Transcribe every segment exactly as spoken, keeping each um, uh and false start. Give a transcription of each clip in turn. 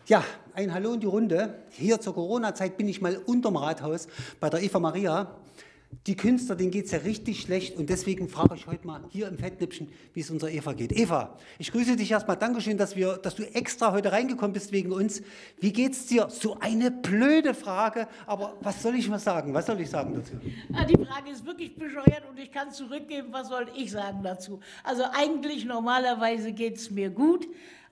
Ja, ein Hallo in die Runde. Hier zur Corona-Zeit bin ich mal unterm Rathaus bei der Eva Maria. Die Künstler, denen geht es ja richtig schlecht und deswegen frage ich heute mal hier im Fettnäpfchen, wie es unserer Eva geht. Eva, ich grüße dich erstmal. Dankeschön, dass, wir, dass du extra heute reingekommen bist wegen uns. Wie geht's dir? So eine blöde Frage, aber was soll ich mal sagen? Was soll ich sagen dazu? Ja, die Frage ist wirklich bescheuert und ich kann zurückgeben, was soll ich sagen dazu? Also eigentlich normalerweise geht es mir gut.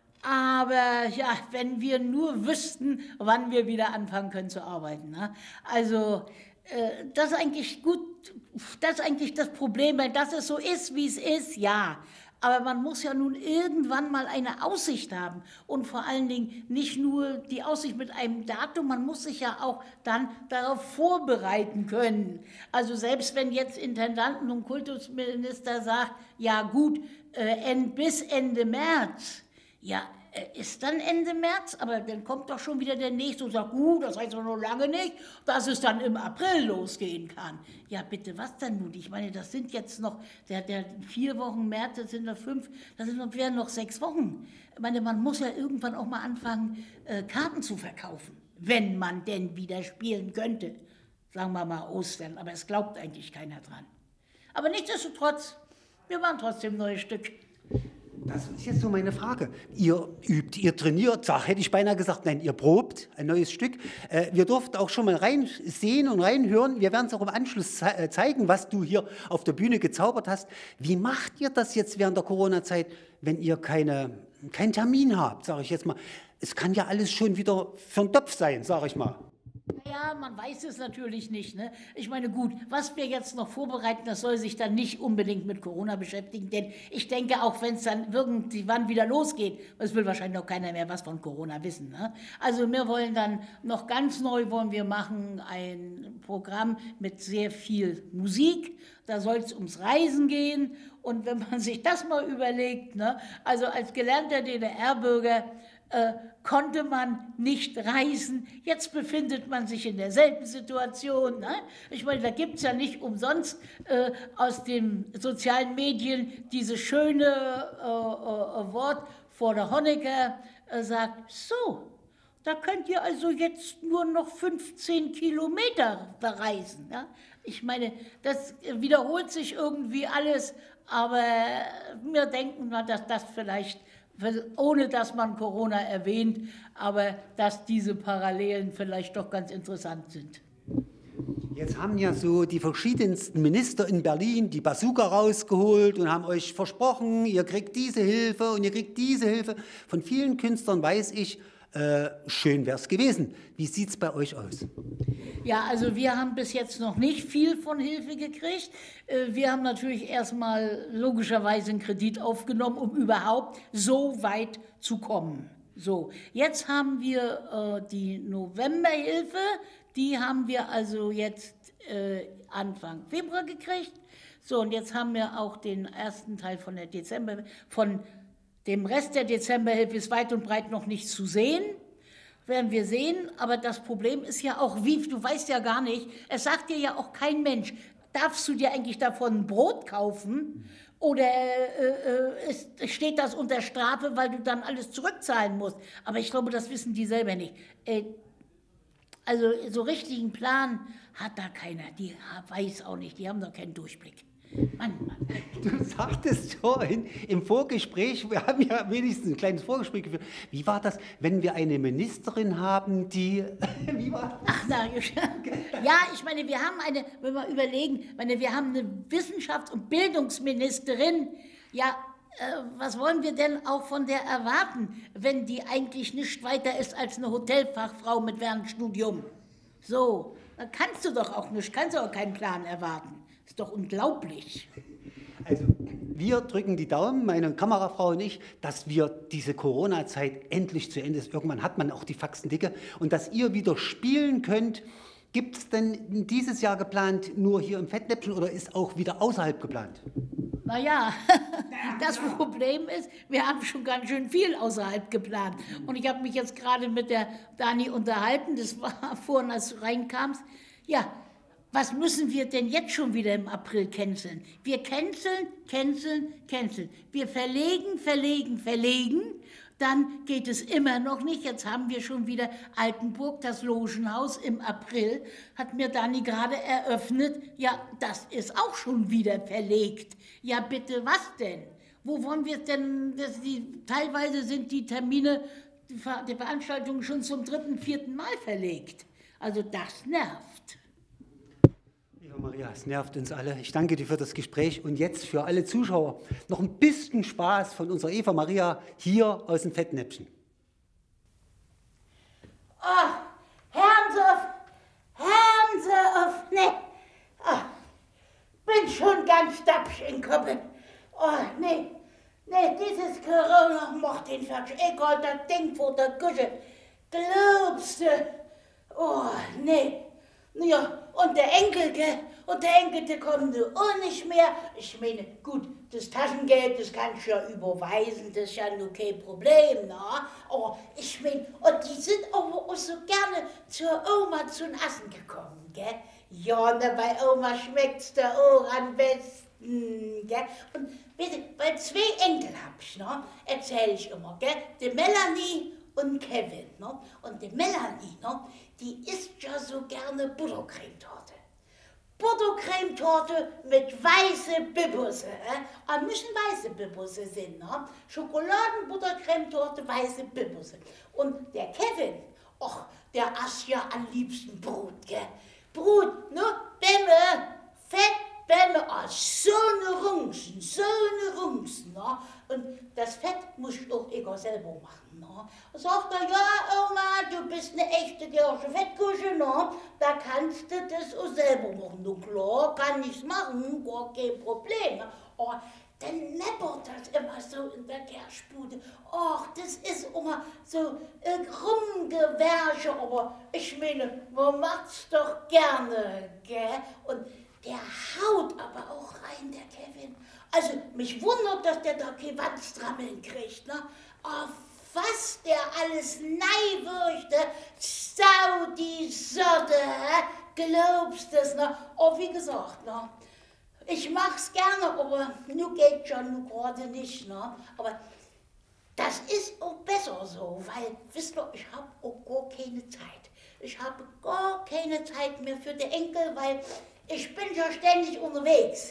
Aber ja, wenn wir nur wüssten, wann wir wieder anfangen können zu arbeiten. Ne? Also äh, das ist eigentlich gut, das ist eigentlich das Problem, weil dass es so ist, wie es ist, ja. Aber man muss ja nun irgendwann mal eine Aussicht haben und vor allen Dingen nicht nur die Aussicht mit einem Datum, man muss sich ja auch dann darauf vorbereiten können. Also selbst wenn jetzt Intendanten und Kultusminister sagt, ja gut, äh, bis Ende März, ja, ist dann Ende März, aber dann kommt doch schon wieder der Nächste und sagt, gut, das heißt aber noch lange nicht, dass es dann im April losgehen kann. Ja, bitte, was denn nun? Ich meine, das sind jetzt noch, der, der vier Wochen März, das sind noch fünf, das sind noch, wären noch sechs Wochen. Ich meine, man muss ja irgendwann auch mal anfangen, äh, Karten zu verkaufen, wenn man denn wieder spielen könnte. Sagen wir mal Ostern, aber es glaubt eigentlich keiner dran. Aber nichtsdestotrotz, wir machen trotzdem ein neues Stück. Das ist jetzt so meine Frage. Ihr übt, ihr trainiert, sag, hätte ich beinahe gesagt, nein, ihr probt ein neues Stück. Äh, wir durften auch schon mal reinsehen und reinhören. Wir werden es auch im Anschluss ze zeigen, was du hier auf der Bühne gezaubert hast. Wie macht ihr das jetzt während der Corona-Zeit, wenn ihr keine, keinen Termin habt, sage ich jetzt mal? Es kann ja alles schon wieder für den Topf sein, sage ich mal. Ja, man weiß es natürlich nicht. Ne? Ich meine, gut, was wir jetzt noch vorbereiten, das soll sich dann nicht unbedingt mit Corona beschäftigen, denn ich denke, auch wenn es dann irgendwann wieder losgeht, es will wahrscheinlich noch keiner mehr was von Corona wissen. Ne? Also wir wollen dann noch ganz neu, wollen wir machen ein Programm mit sehr viel Musik, da soll es ums Reisen gehen und wenn man sich das mal überlegt, ne? Also als gelernter D D R-Bürger, Äh, konnte man nicht reisen. Jetzt befindet man sich in derselben Situation. Ne? Ich meine, da gibt es ja nicht umsonst äh, aus den sozialen Medien dieses schöne äh, äh, Wort, vor der Honecker äh, sagt, so, da könnt ihr also jetzt nur noch fünfzehn Kilometer bereisen. Ja? Ich meine, das wiederholt sich irgendwie alles, aber wir denken mal, dass das vielleicht, ohne dass man Corona erwähnt, aber dass diese Parallelen vielleicht doch ganz interessant sind. Jetzt haben ja so die verschiedensten Minister in Berlin die Bazooka rausgeholt und haben euch versprochen, ihr kriegt diese Hilfe und ihr kriegt diese Hilfe. Von vielen Künstlern weiß ich, äh, schön wäre es gewesen. Wie sieht es bei euch aus? Ja, also wir haben bis jetzt noch nicht viel von Hilfe gekriegt. Wir haben natürlich erstmal logischerweise einen Kredit aufgenommen, um überhaupt so weit zu kommen. So, jetzt haben wir äh, die Novemberhilfe, die haben wir also jetzt äh, Anfang Februar gekriegt. So, und jetzt haben wir auch den ersten Teil von der Dezember, von dem Rest der Dezemberhilfe ist weit und breit noch nicht zu sehen. Werden wir sehen, aber das Problem ist ja auch, wie, du weißt ja gar nicht, es sagt dir ja auch kein Mensch, darfst du dir eigentlich davon ein Brot kaufen oder äh, ist, steht das unter Strafe, weil du dann alles zurückzahlen musst? Aber ich glaube, das wissen die selber nicht. Äh, also so richtigen Plan hat da keiner, die weiß auch nicht, die haben doch keinen Durchblick. Mann, Mann. Du sagtest vorhin im Vorgespräch, wir haben ja wenigstens ein kleines Vorgespräch geführt, wie war das, wenn wir eine Ministerin haben, die, wie war das? Ach, na, ja, ich meine, wir haben eine, wenn wir überlegen, meine, wir haben eine Wissenschafts- und Bildungsministerin, ja, äh, was wollen wir denn auch von der erwarten, wenn die eigentlich nicht weiter ist als eine Hotelfachfrau mit Fernstudium? So, da kannst du doch auch nicht, kannst du auch keinen Plan erwarten. Ist doch unglaublich. Also wir drücken die Daumen, meine Kamerafrau und ich, dass wir diese Corona-Zeit endlich zu Ende ist. Irgendwann hat man auch die Faxen dicke und dass ihr wieder spielen könnt. Gibt es denn dieses Jahr geplant nur hier im Fettnäpfchen oder ist auch wieder außerhalb geplant? Naja, das Problem ist, wir haben schon ganz schön viel außerhalb geplant. Und ich habe mich jetzt gerade mit der Dani unterhalten, das war vorhin, als du reinkamst. Ja, was müssen wir denn jetzt schon wieder im April canceln? Wir canceln, canceln, canceln. Wir verlegen, verlegen, verlegen. dann geht es immer noch nicht. Jetzt haben wir schon wieder Altenburg, das Logenhaus im April, hat mir Dani gerade eröffnet. Ja, das ist auch schon wieder verlegt. Ja, bitte, was denn? Wo wollen wir denn, das, die, teilweise sind die Termine, die, Ver, die Veranstaltungen schon zum dritten, vierten Mal verlegt. Also das nervt. Eva Maria, es nervt uns alle. Ich danke dir für das Gespräch und jetzt für alle Zuschauer noch ein bisschen Spaß von unserer Eva Maria hier aus dem Fettnäpfchen. Oh, hören Sie auf, hören Sie auf, ne, oh, bin schon ganz dapsch in Koppen. Oh, nee, nee, dieses Corona macht den Fatsch. Egal, das Ding vor der Küche. Glaubst du? Oh, nee. Ja, und der Enkel, gell? Und der Enkel, der kommt nur auch nicht mehr. Ich meine, gut, das Taschengeld, das kannst du ja überweisen, das ist ja nur kein Problem, ne? Aber ich meine, und die sind aber auch so gerne zur Oma zu den Essen gekommen, gell? Ja, ne, bei Oma schmeckt's da auch am besten. Gell? Und bitte, bei zwei Enkel hab ich, ne, erzähle ich immer, gell? Die Melanie und Kevin. Ne? Und die Melanie, ne, die isst ja so gerne Buttercremetorte. Buttercremetorte mit weiße Bibusse. Äh? Aber müssen weiße Bibusse sind. Ne? Schokoladenbuttercremetorte, weiße Bibusse. Und der Kevin, och, der aß ja am liebsten Brot, gell? Brot, ne? Bämme, Fett. Bämme, oh, so eine Rungsen, so eine Rungsen, ne? Und das Fett muss ich auch ich selber machen, ne? Und sagt er, ja, Oma, du bist eine echte Gersche Fettkusche, ne? Da kannst du das auch selber machen. Du, klar, kann ich's machen, gar kein Problem. Oh, dann neppert das immer so in der Gerschbude. Och, das ist immer so ein Rumgewerche, aber ich meine, man macht's doch gerne, gell? Und der haut aber auch rein, der Kevin. Also, mich wundert, dass der da kein Wandstrammeln kriegt, ne? Oh, was der alles neiwürchte, sau die Sorte, hä? Glaubst du es, ne? Oh, wie gesagt, ne? Ich mach's gerne, aber nu geht schon, nu gerade nicht, ne? Aber das ist auch besser so, weil, wisst ihr, ich hab auch gar keine Zeit. Ich habe gar keine Zeit mehr für die Enkel, weil ich bin ja ständig unterwegs.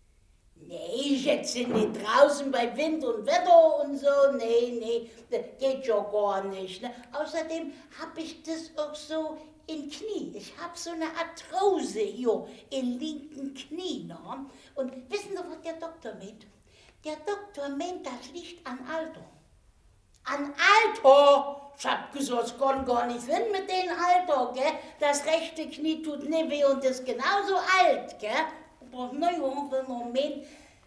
Nee, jetzt sind die draußen bei Wind und Wetter und so. Nee, nee, das geht ja gar nicht. Ne? Außerdem habe ich das auch so im Knie. Ich habe so eine Arthrose hier im linken Knie. Ne? Und wissen Sie, was der Doktor meint? Der Doktor meint, das liegt an Alter. An Alter? Ich hab gesagt, es kann gar nicht hin mit dem Alter, gell? Das rechte Knie tut nicht weh und ist genauso alt, gell? Aber naja, wenn man meint,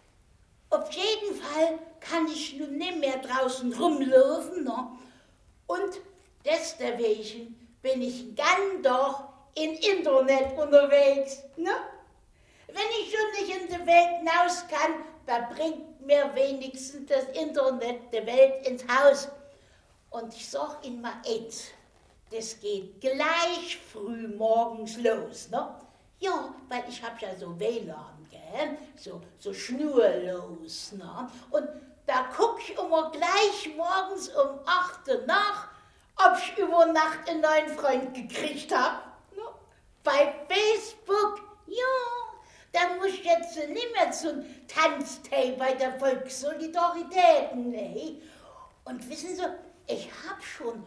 auf jeden Fall kann ich nun nicht mehr draußen rumlaufen, ne? Und deswegen bin ich ganz doch im Internet unterwegs, ne? Wenn ich schon nicht in die Welt hinaus kann, da bringt mir wenigstens das Internet die Welt ins Haus. Und ich sag Ihnen mal eins, das geht gleich früh morgens los, ne? Ja, weil ich hab ja so W L A N, gell? So, so schnurlos, ne? Und da guck ich immer gleich morgens um acht Uhr nach, ob ich über Nacht einen neuen Freund gekriegt hab. Ne? Bei Facebook, ja, da muss ich jetzt nicht mehr zum Tanztee bei der Volkssolidarität, nee. Und wissen Sie, ich habe schon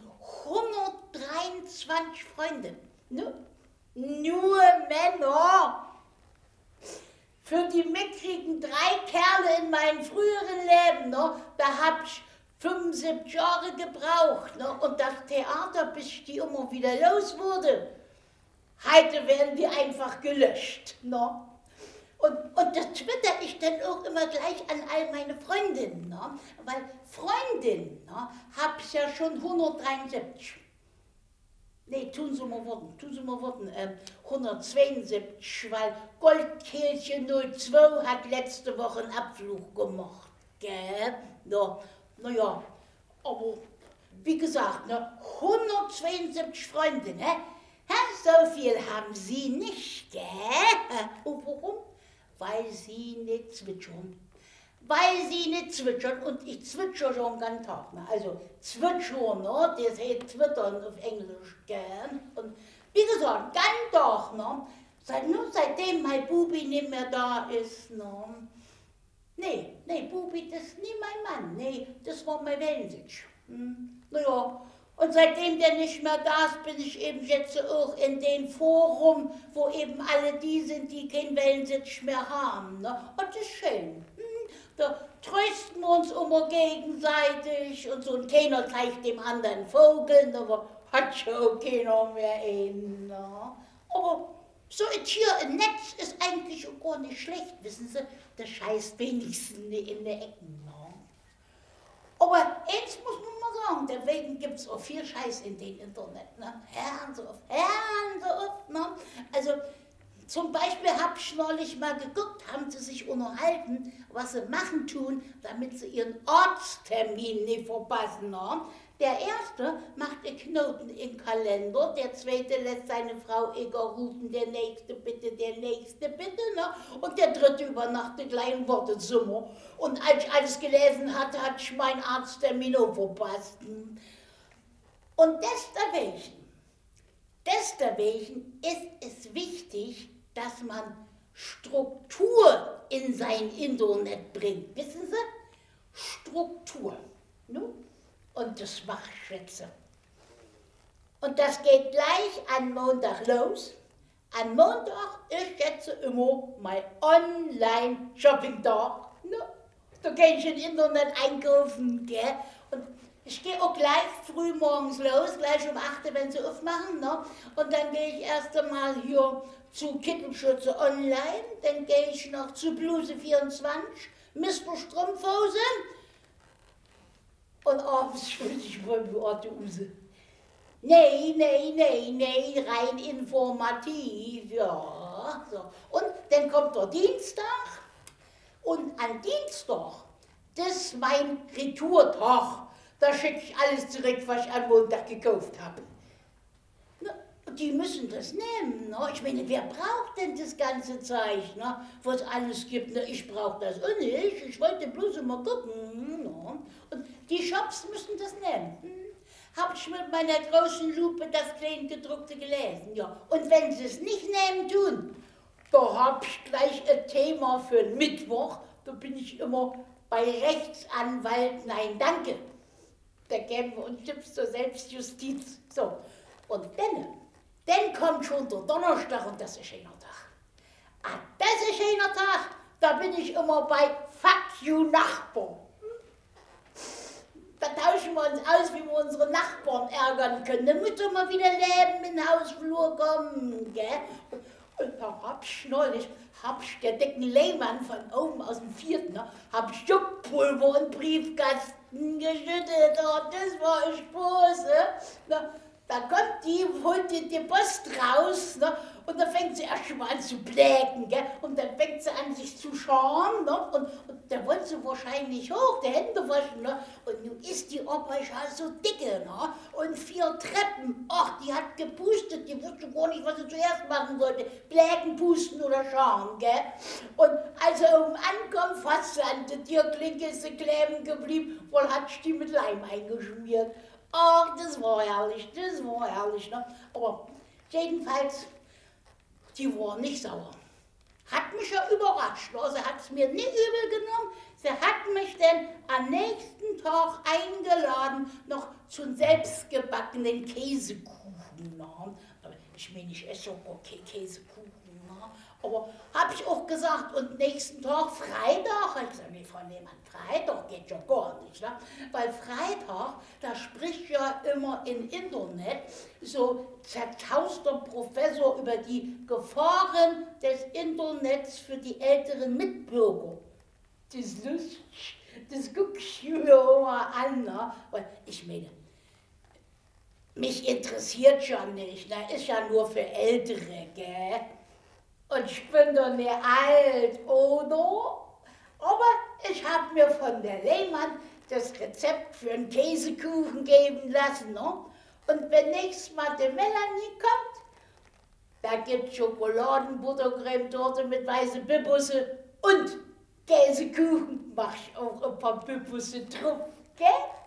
hundertdreiundzwanzig Freunde, ne? Nur Männer. Für die mickrigen drei Kerle in meinem früheren Leben, ne? Da habe ich fünfundsiebzig Jahre gebraucht, ne? Und das Theater, bis ich die immer wieder los wurde. Heute werden die einfach gelöscht, ne? Und, und das twitter ich dann auch immer gleich an all meine Freundinnen, ne? Weil Freundinnen, ne, hab ich ja schon hundertdreiundsiebzig. Nee, tun Sie mal Worten, tun Sie mal Worten, ähm, hundertzweiundsiebzig, weil Goldkehlchen null zwei hat letzte Woche einen Abflug gemacht, gell? Ja, naja, aber wie gesagt, ne, hundertzweiundsiebzig Freunde, ne? So viel haben Sie nicht, gell? Und warum? Weil Sie nicht zwitschern. weil sie nicht zwitschern und ich zwitscher schon den ganzen Tag. Ne? Also zwitschern, ne? Das heißt twittern auf Englisch gern. Und wie gesagt, ganz Tag, ne? Seit, nur seitdem mein Bubi nicht mehr da ist, ne? Nee, nee, Bubi, das ist nie mein Mann, nee, das war mein Wellensitz. Hm. Naja, und seitdem der nicht mehr da ist, bin ich eben jetzt auch in dem Forum, wo eben alle die sind, die keinen Wellensitz mehr haben. Ne? Und das ist schön. Hm? Da trösten wir uns immer gegenseitig und so, und keiner gleicht dem anderen Vogel, aber hat schon keiner mehr einen. Ne? Aber so ein Tier im Netz ist eigentlich auch gar nicht schlecht, wissen Sie, das scheißt wenigstens in der Ecken. Ne? Aber eins muss man mal sagen, deswegen gibt es auch viel Scheiß in dem Internet. Ne? Hören Sie auf, hören Sie auf. Ne? Also zum Beispiel habe ich neulich mal geguckt, haben sie sich unterhalten, was sie machen tun, damit sie ihren Arzttermin nicht verpassen. Ne? Der erste macht einen Knoten im Kalender, der zweite lässt seine Frau Eger rufen, der nächste bitte, der nächste bitte, ne? Und der dritte übernachtet gleich im Wartezimmer. Und als ich alles gelesen hatte, hatte ich meinen Arzttermin auch verpasst. Und deswegen, deswegen ist es wichtig, dass man Struktur in sein Internet bringt. Wissen Sie? Struktur. Ne? Und das mache ich jetzt. Und das geht gleich an Montag los. An Montag ist jetzt immer mein Online-Shopping-Tag. Ne? Da gehe ich im Internet einkaufen. Gell? Und ich gehe auch gleich früh morgens los, gleich um acht Uhr, wenn sie aufmachen. Ne? Und dann gehe ich erst einmal hier zu Kittelschütze Online. Dann gehe ich noch zu Bluse vierundzwanzig, Mister Strumpfhose. Und abends fühle ich wohl wie Orte Use. Nee, nee, nee, nee, rein informativ, ja. So. Und dann kommt der Dienstag. Und an Dienstag, das ist mein Retourtag. Da schicke ich alles zurück, was ich am Montag gekauft habe. Und die müssen das nehmen. Ne? Ich meine, wer braucht denn das ganze Zeug, ne? Was es alles gibt? Ne? Ich brauche das auch nicht. Ich wollte bloß mal gucken. Ne? Und die Shops müssen das nehmen. Hm? Habe ich mit meiner großen Lupe das Kleingedruckte gelesen. Ja. Und wenn sie es nicht nehmen tun, da habe ich gleich ein Thema für den Mittwoch. Da bin ich immer bei Rechtsanwalt. Nein, danke. Da geben wir uns Tipps zur Selbstjustiz. So. Und dann, dann kommt schon der Donnerstag und das ist ein schöner Tag. Ah, das ist ein schöner Tag. Da bin ich immer bei Fuck you Nachbarn. Da tauschen wir uns aus, wie wir unsere Nachbarn ärgern können. Dann müssen wir wieder Leben in den Hausflur kommen. Gell? Und da hab ich neulich, hab ich der dicken Lehmann von oben aus dem Vierten, ne, hab ich Juckpulver und Briefkasten geschüttet. Oh, das war eine Spose. Ne? Da kommt die, holt die, die Post raus, ne? Und dann fängt sie erst schon mal an zu bläken, gell? Und dann fängt sie an, sich zu schauen, ne? Und, und da wollte sie wahrscheinlich hoch, die Hände waschen, ne? Und nun ist die Oberschau so dicke, ne? Und vier Treppen, ach, die hat gepustet, die wusste gar nicht, was sie zuerst machen sollte, bläken, pusten oder schauen, gell? Und als sie oben ankommt, fast sie an der Türklinke ist sie kleben geblieben, wohl hat sie die mit Leim eingeschmiert. Ach, das war herrlich, das war herrlich. Ne? Aber jedenfalls, die war nicht sauer. Hat mich ja überrascht. Ne? Sie hat es mir nicht übel genommen. Sie hat mich dann am nächsten Tag eingeladen, noch zum selbstgebackenen Käsekuchen. Ne? Ich meine, ich esse schon okay Käsekuchen. Ne? Aber habe ich auch gesagt, und nächsten Tag, Freitag, ich gesagt, nee, Frau Lehmann, Freitag geht ja gar nicht. Ne? Weil Freitag, da spricht ja immer im Internet so zerzauster Professor über die Gefahren des Internets für die älteren Mitbürger. Das ist lustig, das gucke ich mir immer an. Ne? Weil ich meine, mich interessiert schon nicht, ne? Ist ja nur für Ältere, gell? Und ich bin doch nicht alt, oder? Aber ich habe mir von der Lehmann das Rezept für einen Käsekuchen geben lassen. Ne? Und wenn nächstes Mal die Melanie kommt, da gibt es Schokoladen, Buttercreme, Torte mit weißen Bibusse und Käsekuchen mach ich auch ein paar Püppusse drauf, gell?